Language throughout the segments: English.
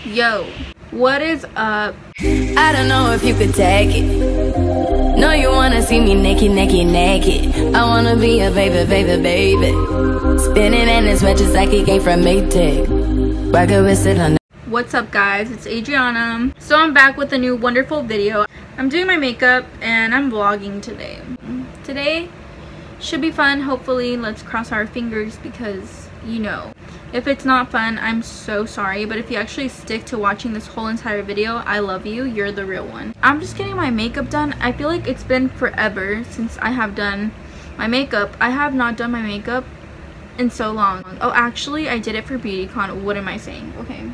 Yo, what is up? I don't know if you could take it. No, you wanna see me naked, naked, naked. I wanna be a baby, baby, baby. Spinning in his red just like he came from Maytag. Rocket with it on. What's up, guys? It's Adriana. So I'm back with a new wonderful video. I'm doing my makeup and I'm vlogging today. Today should be fun, hopefully. Let's cross our fingers because, you know, if it's not fun, I'm so sorry. But if you actually stick to watching this whole entire video, I love you. You're the real one. I'm just getting my makeup done. I feel like it's been forever since I have done my makeup. I have not done my makeup in so long. Oh, actually, I did it for BeautyCon. What am I saying? Okay.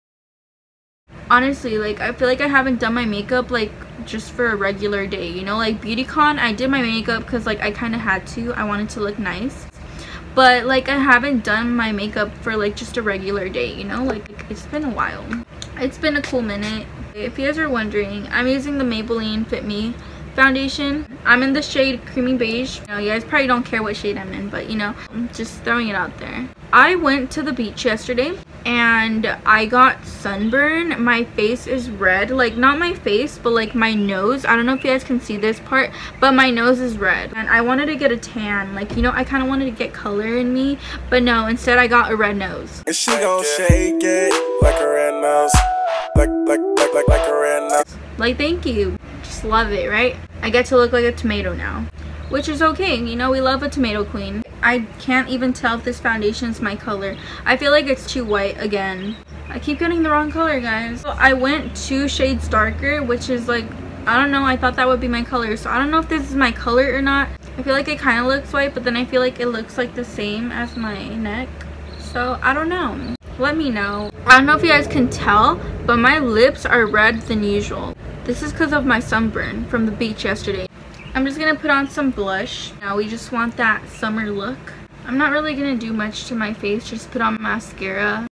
Honestly, like, I feel like I haven't done my makeup, like, just for a regular day, you know? Like, BeautyCon, I did my makeup because, like, I kind of had to. I wanted to look nice. But, like, I haven't done my makeup for, like, just a regular day, you know? Like, it's been a while. It's been a cool minute. If you guys are wondering, I'm using the Maybelline Fit Me foundation. I'm in the shade Creamy Beige. You know, you guys probably don't care what shade I'm in, but, you know, I'm just throwing it out there. I went to the beach yesterday and I got sunburn. My face is red, like not my face but like my nose. I don't know if you guys can see this part, but my nose is red and I wanted to get a tan, like, you know, I kind of wanted to get color in me, but no, instead I got a red nose. And she gon' shake it like a red nose, like a red nose. Like, thank you, just love it, right? I get to look like a tomato now, which is okay, you know, we love a tomato queen. I can't even tell if this foundation is my color. I feel like it's too white again. I keep getting the wrong color, guys. So I went 2 shades darker, which is like, I don't know, I thought that would be my color. So I don't know if this is my color or not. I feel like it kind of looks white, but then I feel like it looks like the same as my neck. So I don't know. Let me know. I don't know if you guys can tell, but my lips are red than usual. This is because of my sunburn from the beach yesterday. I'm just gonna put on some blush. Now we just want that summer look. I'm not really gonna do much to my face, just put on mascara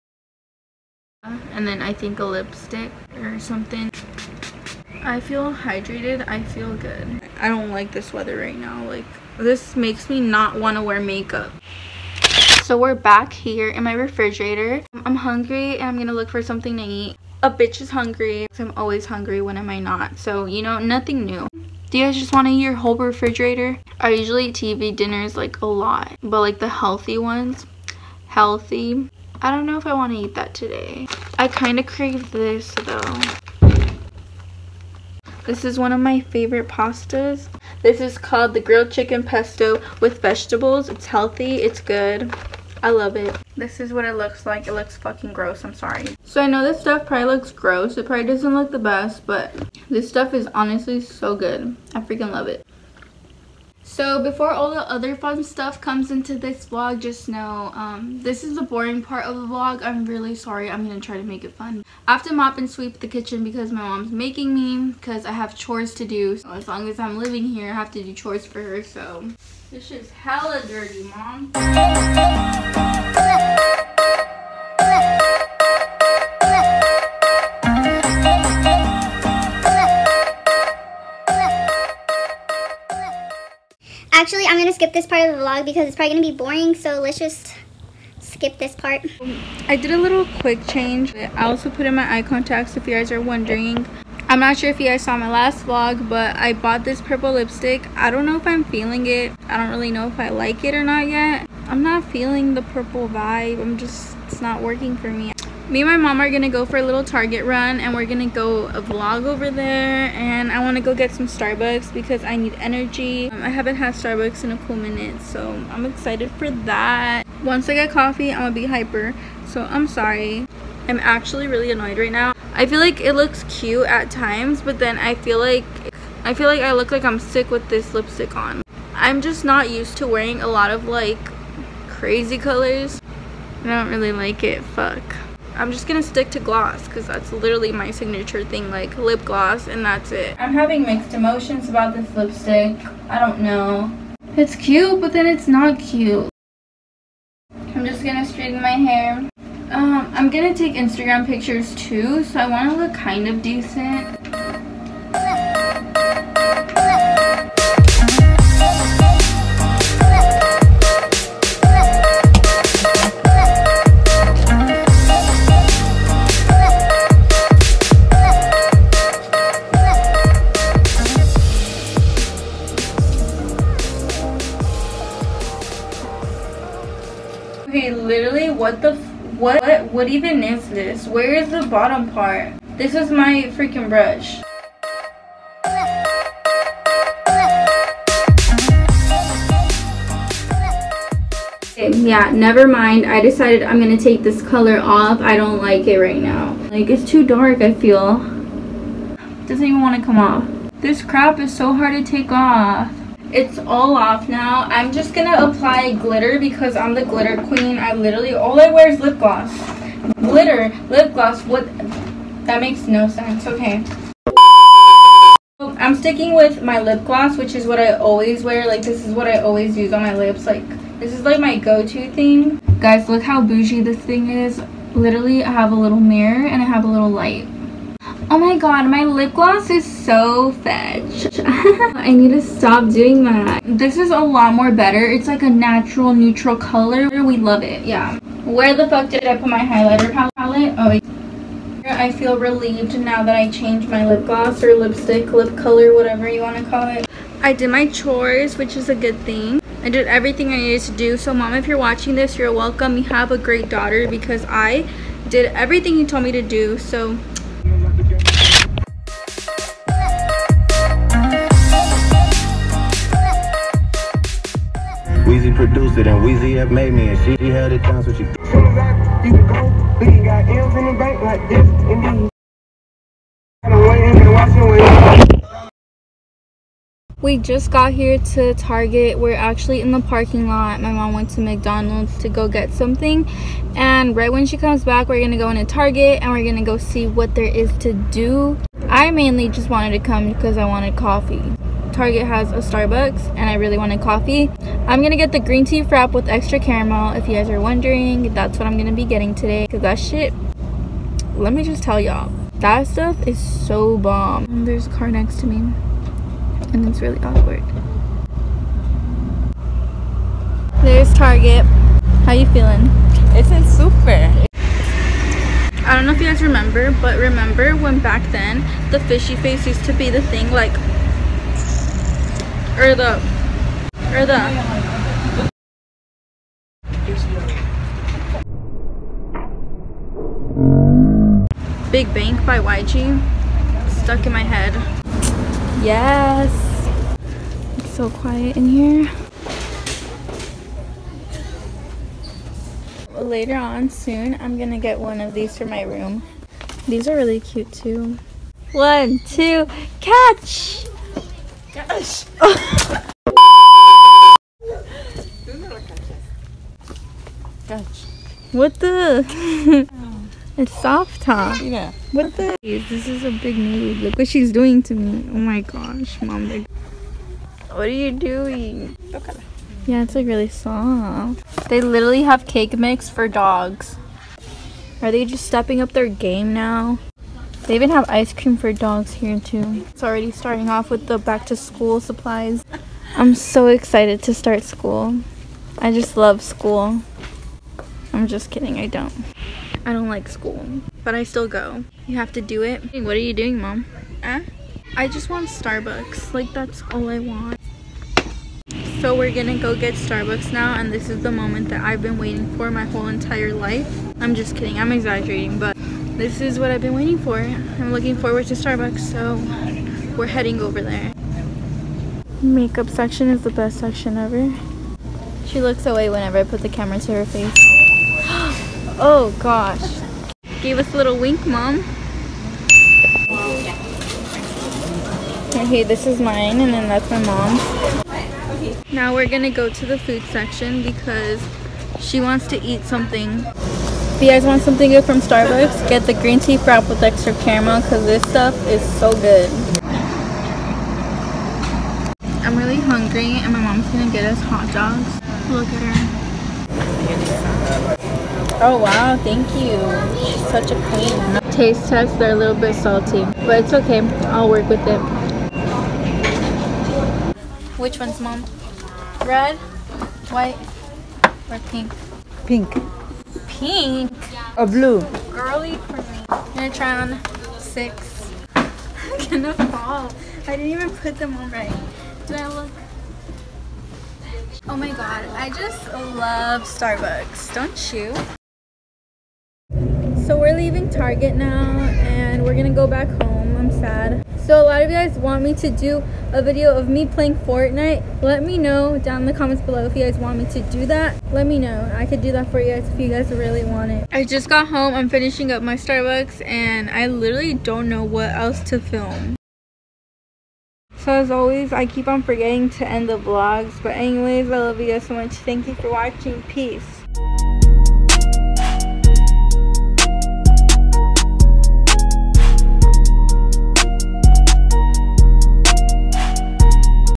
and then I think a lipstick or something. I feel hydrated, I feel good. I don't like this weather right now. Like, this makes me not want to wear makeup. So we're back here in my refrigerator. I'm hungry and I'm gonna look for something to eat. A bitch is hungry. I'm always hungry, when am I not? So, you know, nothing new. Do you guys just want to eat your whole refrigerator? I usually eat TV dinners like a lot, but like the healthy ones, healthy. I don't know if I want to eat that today. I kind of crave this though. This is one of my favorite pastas. This is called the grilled chicken pesto with vegetables. It's healthy, it's good. I love it. This is what it looks like. It looks fucking gross, I'm sorry. So I know this stuff probably looks gross. It probably doesn't look the best, but this stuff is honestly so good. I freaking love it. So before all the other fun stuff comes into this vlog, just know this is the boring part of the vlog. I'm really sorry. I'm gonna try to make it fun. I have to mop and sweep the kitchen because my mom's making me, because I have chores to do. So as long as I'm living here, I have to do chores for her. So this shit's hella dirty, Mom. Actually, I'm gonna skip this part of the vlog because it's probably gonna be boring, so let's just skip this part. I did a little quick change. I also put in my eye contacts if you guys are wondering. I'm not sure if you guys saw my last vlog, but I bought this purple lipstick. I don't know if I'm feeling it. I don't really know if I like it or not yet. I'm not feeling the purple vibe. It's not working for me. Me and my mom are gonna go for a little Target run and we're gonna go a vlog over there, and I want to go get some Starbucks because I need energy. I haven't had Starbucks in a cool minute, so I'm excited for that. Once I get coffee, I'm gonna be hyper, so I'm sorry. I'm actually really annoyed right now. I feel like it looks cute at times, but then I feel like I look like I'm sick with this lipstick on. I'm just not used to wearing a lot of like crazy colors. I don't really like it. Fuck. I'm just gonna stick to gloss because that's literally my signature thing, like lip gloss, and that's it. I'm having mixed emotions about this lipstick. I don't know. It's cute, but then it's not cute. I'm just gonna straighten my hair. I'm gonna take Instagram pictures too, so I want to look kind of decent. What even is this? Where is the bottom part? This is my freaking brush. Yeah, never mind. I decided I'm gonna take this color off. I don't like it right now. Like, it's too dark, I feel. Doesn't even want to come off. This crap is so hard to take off. It's all off now. I'm just gonna apply glitter because I'm the glitter queen. I literally, all I wear is lip gloss. Glitter, lip gloss, what? That makes no sense. Okay. I'm sticking with my lip gloss, which is what I always wear. Like, this is what I always use on my lips. Like, this is like my go-to thing. Guys, look how bougie this thing is. Literally, I have a little mirror and I have a little light. Oh my god, my lip gloss is so fetch. I need to stop doing that. This is a lot more better. It's like a natural neutral color. We love it. Yeah. Where the fuck did I put my highlighter palette? Oh, I feel relieved now that I changed my lip gloss or lipstick, lip color, whatever you want to call it. I did my chores, which is a good thing. I did everything I needed to do. So mom, if you're watching this, you're welcome. You have a great daughter because I did everything you told me to do. So Weezy produced it and Weezy have made me and she held it down so she we just got here to Target. We're actually in the parking lot. My mom went to McDonald's to go get something, and right when she comes back, we're gonna go into Target and we're gonna go see what there is to do. I mainly just wanted to come because I wanted coffee. Target has a Starbucks and I really wanted coffee. I'm gonna get the green tea frap with extra caramel. If you guys are wondering, that's what I'm gonna be getting today, because that shit, let me just tell y'all, that stuff is so bomb. And there's a car next to me and it's really awkward. There's Target. How you feeling? It's super. I don't know if you guys remember, but remember when back then the fishy face used to be the thing, like, or the Big Bank by YG stuck in my head. Yes, it's so quiet in here. Later on soon, I'm gonna get one of these for my room. These are really cute too. 1, 2, catch! Gosh. Gosh. What the? It's soft top. Yeah. What the? This is a big mood. Look what she's doing to me. Oh my gosh, mom. What are you doing? Okay. Yeah, it's like really soft. They literally have cake mix for dogs. Are they just stepping up their game now? They even have ice cream for dogs here too. It's already starting off with the back to school supplies. I'm so excited to start school. I just love school. I'm just kidding, I don't. I don't like school, but I still go. You have to do it. Hey, what are you doing, mom? I just want Starbucks. Like, that's all I want. So we're gonna go get Starbucks now, and this is the moment that I've been waiting for my whole entire life. I'm just kidding, I'm exaggerating, but this is what I've been waiting for. I'm looking forward to Starbucks, so we're heading over there. Makeup section is the best section ever. She looks away whenever I put the camera to her face. Oh gosh. Gave us a little wink, mom. Okay, this is mine, and then that's my mom's. Now we're gonna go to the food section because she wants to eat something. If you guys want something good from Starbucks, get the green tea frap with extra caramel because this stuff is so good. I'm really hungry and my mom's gonna get us hot dogs. Look at her. Oh wow, thank you. She's such a queen. Taste test, they're a little bit salty, but it's okay. I'll work with it. Which one's mom? Red, white, or pink? Pink. Pink? Or blue. Girly for me. I'm gonna try on 6. I'm gonna fall. I didn't even put them on right. Do I look? Oh my god, I just love Starbucks. Don't you? So we're leaving Target now and we're gonna go back home. I'm sad. So a lot of you guys want me to do a video of me playing Fortnite. Let me know down in the comments below if you guys want me to do that. Let me know. I could do that for you guys if you guys really want it. I just got home. I'm finishing up my Starbucks and I literally don't know what else to film. So as always, I keep on forgetting to end the vlogs. But anyways, I love you guys so much. Thank you for watching. Peace.